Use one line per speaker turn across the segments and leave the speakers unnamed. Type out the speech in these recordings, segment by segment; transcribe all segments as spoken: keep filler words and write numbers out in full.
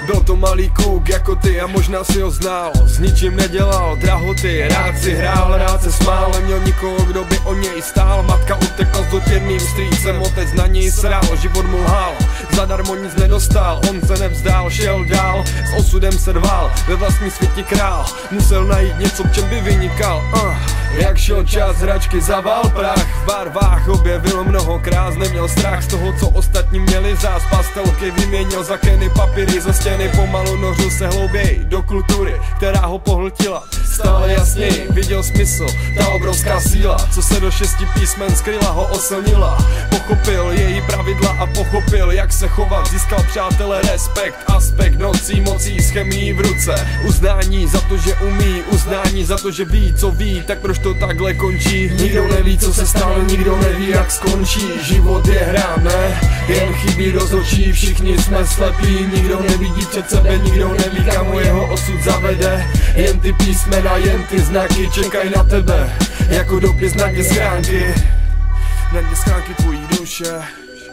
Byl to malý kluk jako ty a možná si ho znal. S ničím nedělal drahoty, rád si hrál, rád se smál. Neměl nikoho, kdo by o něj stál. Matka utekla s dotěrným strýcem, otec na něj srál, život mu lhal. Zadarmo nic nedostal, on se nevzdál, šel dál, s osudem se rval, ve vlastní světě král. Musel najít něco, v čem by vynikal. uh. Jak šel čas, hračky zaval prach, v barvách objevil mnoho krás. Neměl strach z toho, co ostatní měli zás. Pastelky vyměnil za keny, papíry za stěny. Pomalu nořil se hlouběji do kultury, která ho pohltila. Stále jasněji viděl smysl, ta obrovská síla, co se do šesti písmen skryla, ho oslnila. Pochopil její pravidla a pochopil, jak se chovat. Získal přátele, respekt, aspekt nocí, mocí s chemií v ruce. Uznání za to, že umí, uznání za to, že ví, co ví. Tak proč to takhle končí? Nikdo neví, co se stalo, nikdo neví, jak skončí. Život je hra, ne? Jen chybí rozhodčí, všichni jsme slepí. Nikdo nevidí před sebe, nikdo neví, kam mu jeho osud zavede. Jen ty písmena, jen ty znaky čekají na tebe, jako dopis na dně schránky, na dně schránky tvojí duše.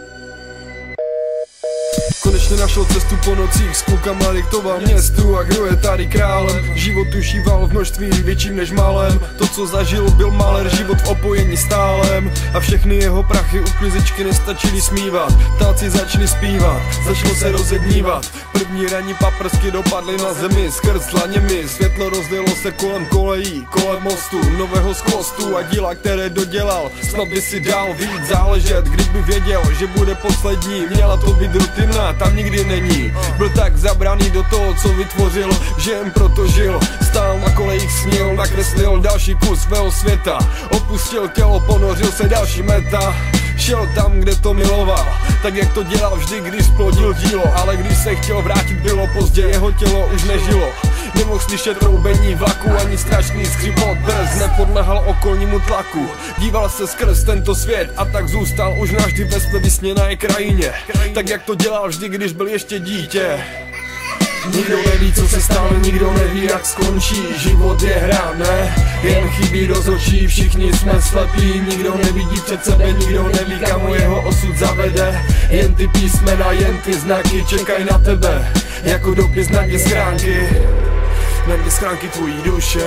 Konečně našel cestu po nocích, s klukama diktoval městu. A kdo je tady králem? Život užíval v množství větším než malém. To, co zažil, byl malér, život v opojení stálem. A všechny jeho prachy u klizičky nestačily smívat. Ptáci začali zpívat, začalo se rozednívat. První ranní paprsky dopadly na zemi, skrz dlaněmi. Světlo rozdělo se kolem kolejí, kolem mostu, nového skvostu a díla, které dodělal. Snad by si dal víc záležet, kdyby věděl, že bude poslední. Měla to být rutina, tam nikdy není. Byl tak zabraný do toho, co vytvořil, že jen proto žil. Stál na kolejích, snil, nakreslil další kus svého světa. Opustil tělo, ponořil se další meta. Šel tam, kde to miloval, tak jak to dělal vždy, když splodil dílo. Ale když se chtěl vrátit, bylo pozdě, jeho tělo už nežilo. Nemohl slyšet troubení vlaku, ani strašný skřípot brz, nepodlehal okolnímu tlaku. Díval se skrz tento svět a tak zůstal už navždy ve své vysněné krajině. Tak jak to dělal vždy, když byl ještě dítě. Nikdo neví, co se stalo, nikdo neví, jak skončí. Život je hra, ne? Jen chybí rozhodčí, všichni jsme slepí. Nikdo nevidí před sebe, nikdo neví, kam mu jeho osud zavede. Jen ty písmena, jen ty znaky čekají na tebe, jako dopis na dně schránky, na dně schránky tvojí duše.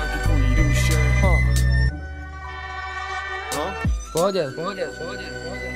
V pohodě, v pohodě, v pohodě, v pohodě.